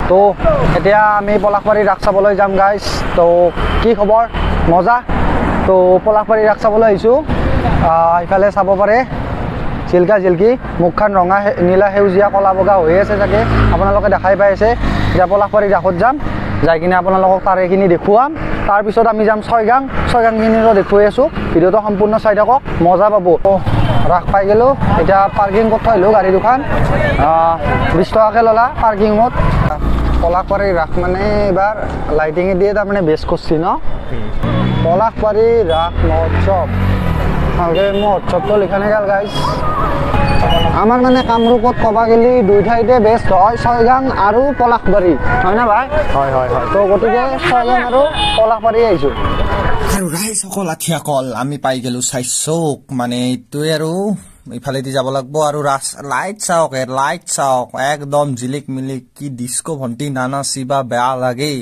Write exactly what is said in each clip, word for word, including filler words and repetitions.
তো এতিয়া আমি পলাশবাৰী ৰাস চাবলৈ যাম গাইজ তো কি খবৰ মজা তো পলাশবাৰী ৰাস চাবলৈ আহিছোঁ ইফালে চাব পাৰে চিল্কা চিল্কি মুখখন ৰঙা নীলা সেউজীয়া কলা বগা হৈ আছে চাগে আপোনালোকে দেখাই পাই আছে এতিয়া পলাশবাৰী ৰাসত যাম যাই কিনে আপোনালোকক তাৰেখিনি দেখুৱাম তাৰপিছত আমি যাম ছয়গাং ছয়গাংখিনিৰো দেখুৱাই আছোঁ ভিডিঅ'টো সম্পূৰ্ণ চাই থাকক মজা পাব ৰাস পাই গ'লোঁ এতিয়া পাৰ্কিং কৰি থৈ আহিলোঁ গাড়ী দুখন বিছ টকাকৈ ল'লা পাৰ্কিঙত পলাশবাৰী ৰাস মানে এইবাৰ লাইটিঙে দিয়ে তাৰমানে বেছ কৰিছে ন পলাশবাৰী ৰাস মহোৎসৱ ভালকৈ মহোৎসৱটো লিখা নাগাল গাইজ আমাৰ মানে কামৰূপত ক'ব গ'লে দুই ঠাইতে বেষ্ট হয় ছয়গাং আৰু পলাশবাৰী হয় না ভাই হয় হয় হয় তো গতিকে ছয়গাং আৰু পলাশবাৰী আহিছোঁ আৰু ৰাইজসকল আঠিয়াকল আমি পাই গ'লোঁ চাইচৌক মানে এইটোৱে আৰু ইফালেদি যাব লাগিব আৰু ৰাস লাইট চাওক লাইট চাওক একদম জিলিক মিলিক কি ডিস্কো ভণ্টি নানাচিবা বেয়া লাগে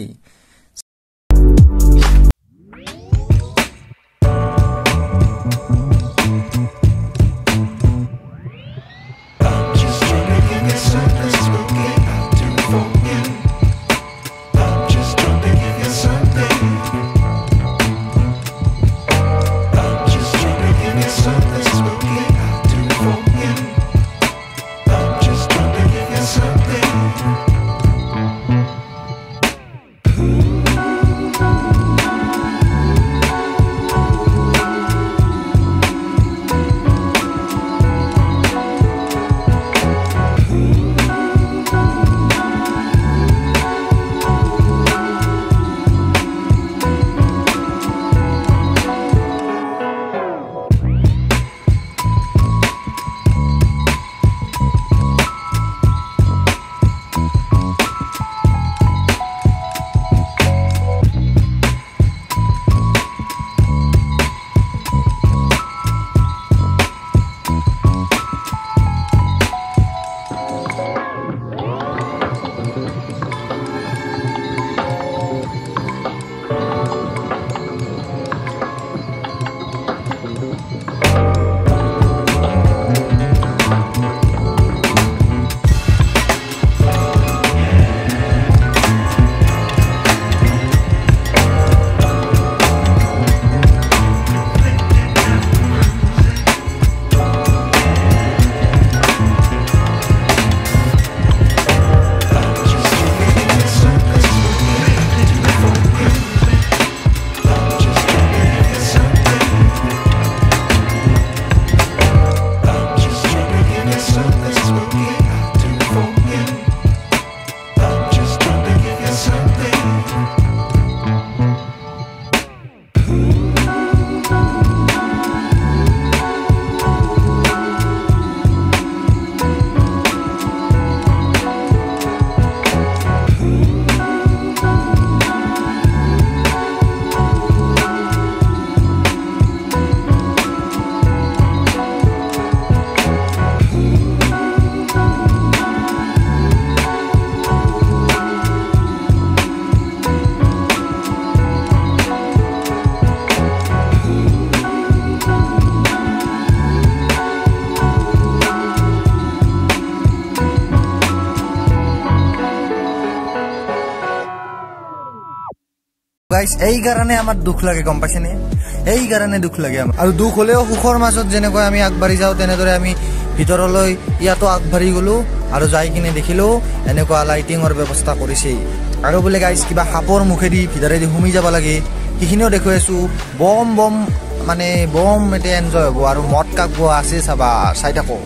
গাইস এই কাৰণে আমাৰ দুখ লাগে গম পাইছেনে এই কাৰণে দুখ লাগে আমাৰ আৰু দুখ হলেও সুখৰ মাজত যেনেকৈ আমি আগবাঢ়ি যাওঁ তেনেদৰে আমি ভিতৰলৈ ইয়াতো আগবাঢ়ি গলো আৰু যাই কিনে দেখিলো এনেকুৱা লাইটিঙৰ ব্যৱস্থা কৰিছে আৰু বোলে গাইস কিবা সাপৰ মুখেদি ভিতৰেদি ঘুমি যাব লাগে সেইখিনিও দেখুৱাইছো বম বম মানে বম এটা এনজয় হ'ব আৰু মদ কাক গোৱা আছে চাবা চাই থাকো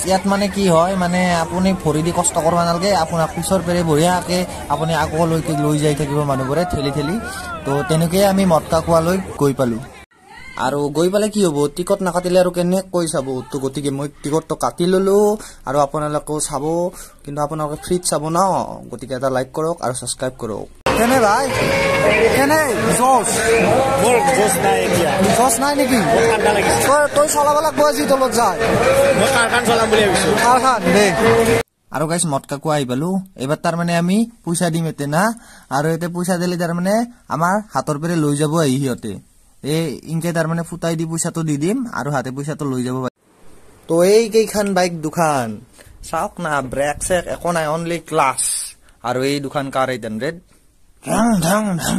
ইয়াত মানে কি হয় মানে আপুনি ভৰি দি কষ্ট কৰিব নালাগে আপোনাক পিছৰ পেৰে বঢ়িয়াকে আপুনি আগলৈকে লৈ যাই থাকিব মানুহবোৰে ঠেলি ঠেলি তো তেনেকৈ আমি মটকা কোৱালৈ গৈ পালোঁ আৰু গৈ পালে কি হ'ব টিকট নাকাটিলে আৰু কেনেকৈ চাব তো গতিকে মই টিকটটো কাটি ল'লোঁ আৰু আপোনালোকেও চাব কিন্তু আপোনালোকে ফ্ৰীত চাব ন গতিকে এটা লাইক কৰক আৰু ছাবস্ক্ৰাইব কৰক কেনে ভাই কেনে জোচ মোৰ জোচ নাই এতিয়া জোচ নাই নেকি ঠাণ্ডা লাগিছে তই তই চলাব লাগিব আজি তলত যায় মই কাৰখান চলাম বুলি ভাবিছোঁ কাৰখান দে আৰু গাইছ মটকা কোৱা আহি পালোঁ এইবাৰ তাৰমানে আমি পইচা দিম এতে না আৰু এতে পইচা দিলে তাৰমানে আমাৰ হাতৰ পেৰে লৈ যাব আহি সিহঁতে এই ইনকে তাৰমানে ফুটাই দি পইচাটো দি দিম আৰু হাতে পইচাটো লৈ যাব তো এই কেইখন বাইক দুখান চাওক না ব্ৰেক চেক একো নাই অনলি ক্লাছ আৰু এই দুখান কাৰ এইট হাণ্ড্ৰেড ঢং ঢং ঢং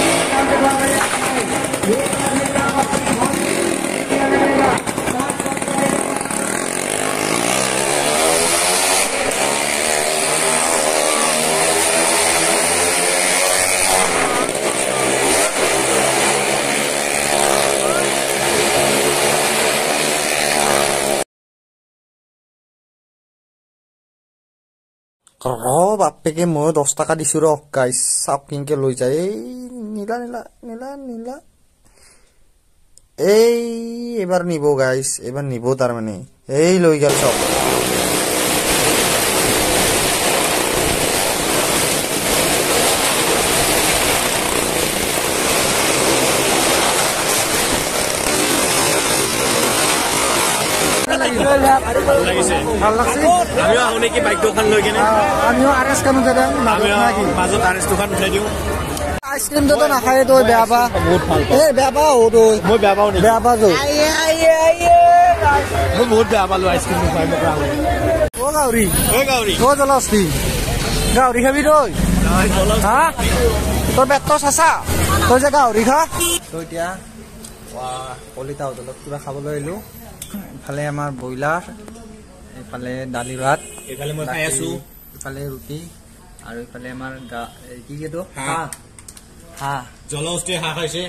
ৰ বাপেকে মই দহ টকা দিছোঁ ৰ গাইছ চাপ কিনকে লৈ যায় এই নীলা নীলা নীলা নীলা এই এইবাৰ নিব গাইছ এইবাৰ নিব তাৰমানে এই লৈ গেল চব ভাল লাগছে আমিও আহোঁ নেকি বাইক দুখন লৈ কিনে আমিও আৰ এছ খান উঠাই দিম মাজত আৰ এছ দুখন উঠাই দিওঁ আইচক্ৰীমটোতো নাখায় তই বেয়া পা বহুত ভাল এই বেয়া পা ও তই মই বেয়া পাওঁ নেকি বেয়া পা তই মই বহুত বেয়া পালোঁ আইচক্ৰীম খুৱাই মোক অ গাউৰী ঐ গাউৰী অ জলস্তি গাউৰী খাবি তই হা তোৰ পেটটো চাচা তই যে গাউৰী খা তো এতিয়া কলিতা হোটেলত কিবা খাবলৈ আহিলোঁ ইফালে আমাৰ ব্ৰইলাৰ এইফালে দালি ভাত এইফালে মই খাই আছোঁ ইফালে ৰুটি আৰু ইফালে আমাৰ গা কি এইটো হাঁহ হাঁহ জলহস্তীয়ে হাঁহ খাইছে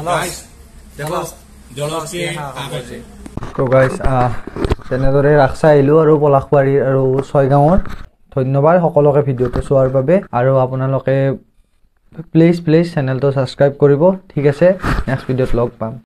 জলহস্তীয়ে হাঁহ খাইছে তো গাইছ তেনেদৰে ৰাখছা আহিলোঁ আৰু পলাশবাৰী আৰু ছয়গাঁৱৰ ধন্যবাদ সকলোকে ভিডিঅ'টো চোৱাৰ বাবে আৰু আপোনালোকে প্লিজ প্লিজ চেনেলটো ছাবস্ক্ৰাইব কৰিব ঠিক আছে নেক্সট ভিডিঅ'ত লগ পাম